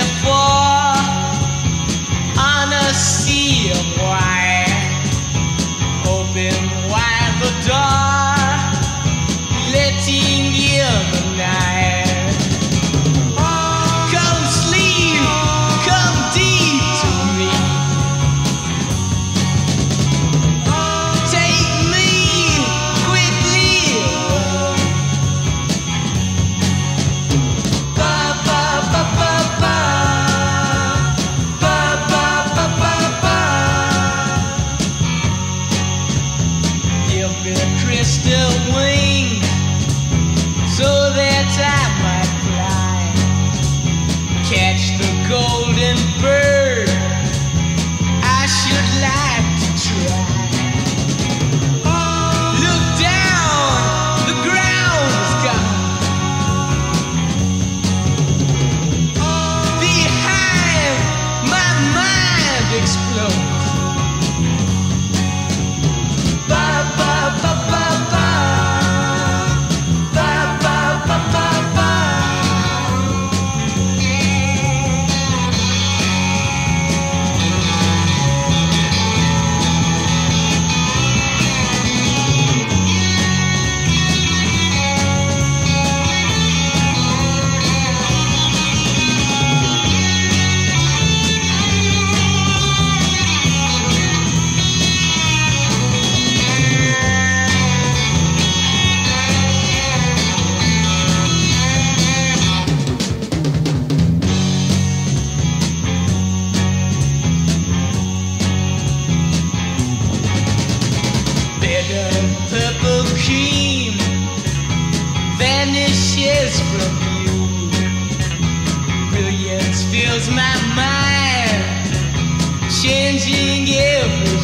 before on a sea of white. Open wide the door, letting in the night. Come sleep, come deep to me. Take me quickly away. Ba ba ba ba ba. Ba ba ba ba ba. Give me a crystal wing so that I might fly, catch the golden bird. I should like to try. Look down, the ground is gone. Behind, my mind explodes. Ba ba ba ba ba. Ba ba ba ba ba. Bitter purple cream vanishes from you. Brilliance fills my mind, changing every